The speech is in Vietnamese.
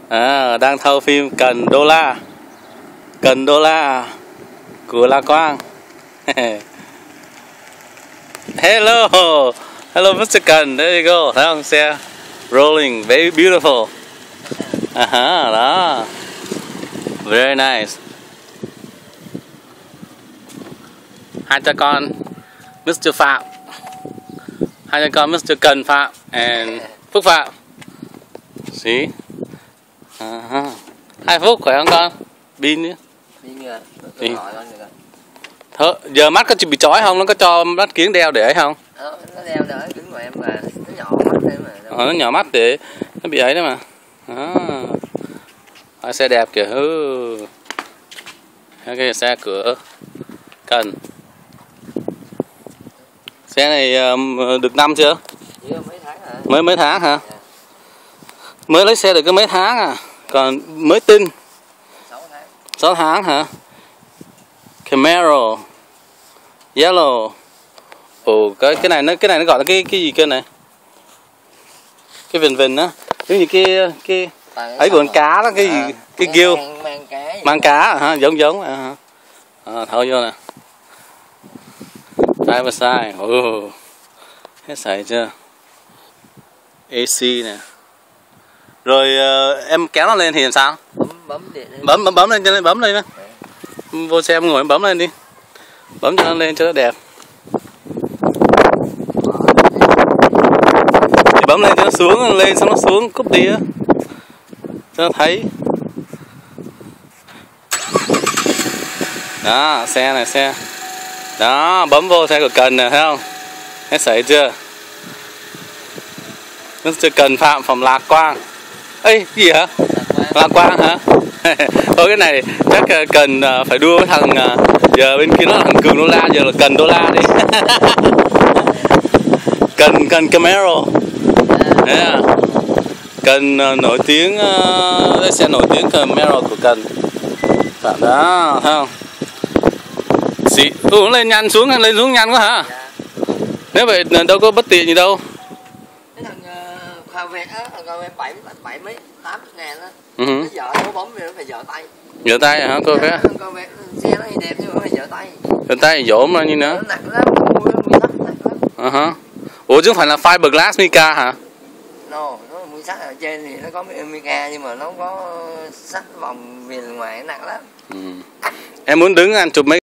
Đang thâu phim Cần Đô La. Cần Đô La của La Quang. Hello, hello Mr. Cần, there you go. Thấy không, xe rolling, very beautiful. Đó, very nice. Hai cha con Mr. Phạm, hai cha con Mr. Cần Phạm and Phúc Phạm. See? 2 phút khỏe không con? Pin nhé. Pin. Giờ mắt có bị chói không? Nó có cho mắt kiếng đeo để không? Nó đeo để kính của em mà nó nhỏ mắt để mà. Nó nhỏ mắt để nó bị ấy đấy mà. Xe đẹp kìa. Cái xe cửa Cần. Xe này được năm chưa? Mấy tháng hả? Mấy tháng hả? Mới lấy xe được có mấy tháng à? Còn mới tin 6 tháng hả? Camaro Yellow. Cái này nó gọi là cái gì cơ này? Cái vìn á, giống như cái ấy của con cá đó, cái gì cái gill mang cá hả? Giống hả? Thôi vô nè. Driver side. Hết sảy chưa? AC nè. Rồi em kéo nó lên thì làm sao? Bấm lên cho lên, bấm lên đó. Vô xe em ngồi em bấm lên đi. Bấm cho nó lên cho nó đẹp. Thì bấm lên cho nó xuống, lên xong nó xuống cúp đi á. Cho nó thấy. Đó, xe này xe. Đó, bấm vô xe của Cần nè, thấy không? Hết sảy chưa? Mr. Cần Phạm from Lạc Quang. Ê, gì hả? Lạc Quang hả? Thôi cái này chắc Cần phải đua với thằng giờ bên kia nó là thằng Cường Đô La, giờ là Cần Đô La đi. Cần Camaro. Yeah. Cần nổi tiếng, xe nổi tiếng Camaro của Cần. Đó, thấy không? Lên nhanh xuống, lên xuống nhanh quá hả? Nếu vậy đâu có bất tiện gì đâu. Cái thằng Corvette á, thằng Corvette 7 mấy 8 ngàn á. Nó dở nó bấm thì nó phải dở tay. Dở tay hả Corvette? Corvette xe nó thì đẹp nhưng mà phải dở tay. Dở tay dỗ mà như nữa. Nó nặng lắm, mua nó nặng lắm. Ủa chứ không phải là fiberglass mica hả? No, nó là mũi sắt ở trên thì nó có mica nhưng mà nó không có sắt vòng viền ngoài, nó nặng lắm. Em muốn đứng anh chụp mấy